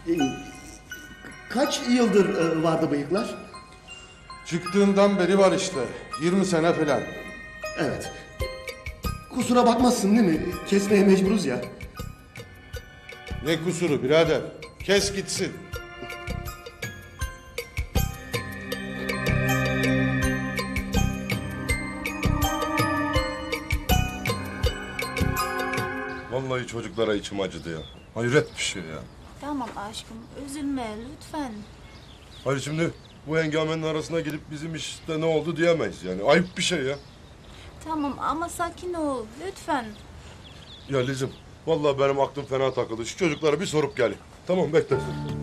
Kaç yıldır vardı bıyıklar? Çıktığından beri var işte. 20 sene falan. Evet. Kusura bakmazsın değil mi? Kesmeye mecburuz ya. Ne kusuru birader? Kes gitsin. Vallahi çocuklara içim acıdı ya. Hayret bir şey ya. Tamam aşkım, üzülme lütfen. Hayır şimdi bu hengamenin arasına girip bizim işte ne oldu diyemeyiz yani. Ayıp bir şey ya. Tamam ama sakin ol lütfen. Ya Lizim, vallahi benim aklım fena takıldı. Şu çocuklara bir sorup gelin. Tamam bekle.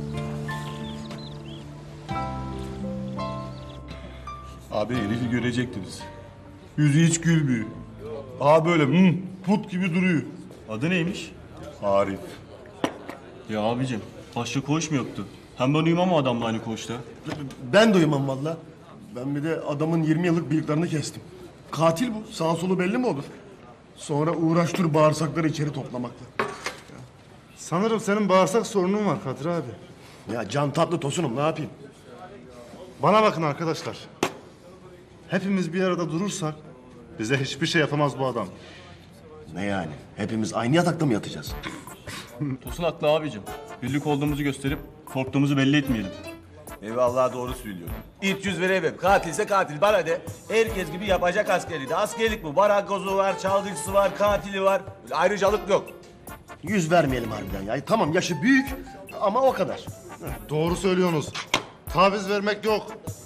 Abi herifi görecektiniz. Yüzü hiç gülmüyor. Böyle put gibi duruyor. Adı neymiş? Arif. Ya abicim başka koğuş mu yoktu? Hem ben uyumam o adamla aynı koğuşta. Ben de uyumam valla. Ben bir de adamın 20 yıllık bıyıklarını kestim. Katil bu. Sağ solu belli mi olur? Sonra uğraş dur bağırsakları içeri toplamakla. Sanırım senin bağırsak sorunun var Kadir abi. Ya can tatlı tosunum ne yapayım? Bana bakın arkadaşlar. Hepimiz bir arada durursak bize hiçbir şey yapamaz bu adam. Ne yani? Hepimiz aynı yatakta mı yatacağız? Tosun haklı abicim. Birlik olduğumuzu gösterip korktuğumuzu belli etmeyelim. Eyvallah doğru söylüyor. İlk yüz veremem. Katilse katil. Bana de herkes gibi yapacak askerliği de. Askerlik bu. Barakozu var, çalgıcısı var, katili var. Böyle ayrıcalık yok. Yüz vermeyelim harbiden ya. Tamam yaşı büyük ama o kadar. Doğru söylüyorsunuz. Taviz vermek yok.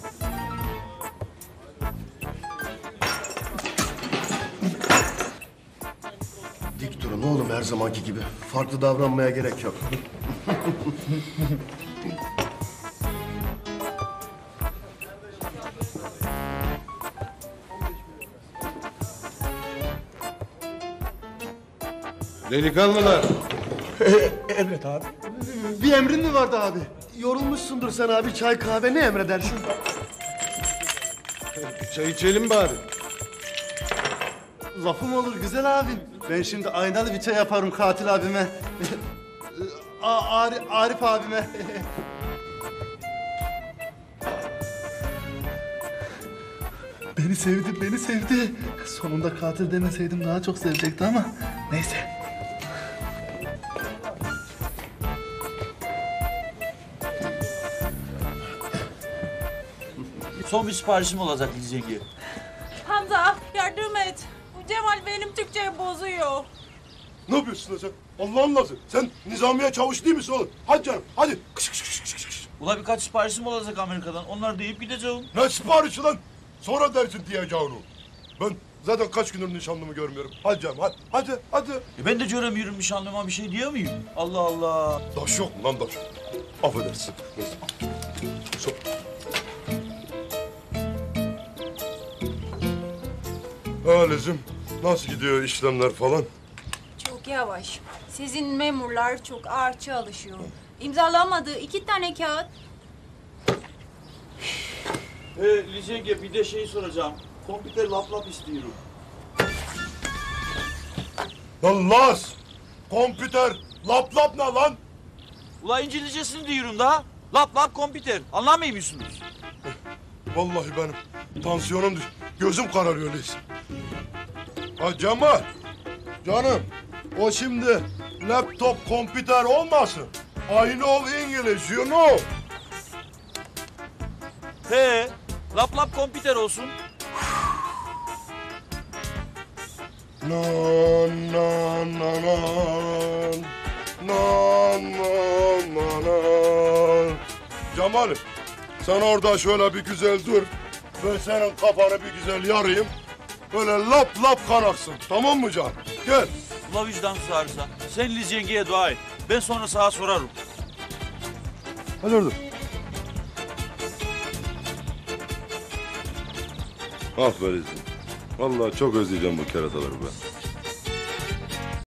Dik durun oğlum her zamanki gibi. Farklı davranmaya gerek yok. Delikanlılar. Emret abi. Bir emrin mi vardı abi? Yorulmuşsundur sen abi. Çay kahve ne emredersin? Çay içelim bari. Lafım olur güzel abim. Ben şimdi aynalı bir çay yaparım katil abime. Arif abime. Beni sevdi, beni sevdi. Sonunda katil demeseydim daha çok sevecekti ama neyse. Son bir siparişim olacak Liz yenge. Hamza yardım et. Bu Cemal benim Türkçeyi bozuyor. Ne yapıyorsun lan sen? Allah'ın lazı. Sen nizamiye çavuş değil misin oğlum? Hadi canım hadi. Kış kış kış kış kış. Ula birkaç siparişim olacak Amerika'dan. Onları deyip gideceğim. Ne siparişi lan? Sonra dersin diyeceğini. Ben zaten kaç gündür nişanlımı görmüyorum. Hadi canım hadi. Ben de göremiyorum nişanlıma bir şey diyor muyum? Allah Allah. Daş yok mu lan daş? Affedersin. Neyse. Lizim, nasıl gidiyor işlemler falan? Çok yavaş. Sizin memurlar çok ağır çalışıyor. İmzalamadı 2 tane kağıt. Liz yenge bir de şey soracağım. Kompüter lap istiyorum. Lan Las! Kompüter, lap ne lan? Ula İngilizcesini diyorum da. Lap kompüter. Anlamıyor musunuz? Vallahi benim tansiyonum düştü. Gözüm kararıyor Liz. Ha Cemal, canım o şimdi laptop, kompüter olmasın. I know English, you know. He, lap kompüter olsun. No, no, no, no. No, no, no, no. Cemal'im, sen orada şöyle bir güzel dur. Ben senin kafanı bir güzel yarayım. Böyle lap kanaksın. Tamam mı canım? Gel. Ula vicdan sağırsa. Sen Liz yengeye dua et. Ben sonra sağa sorarım. Hadi orada. Aferin. Vallahi çok özleyeceğim bu kerataları ben.